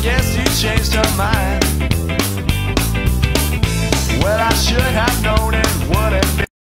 guess you changed her mind. Well, I should have known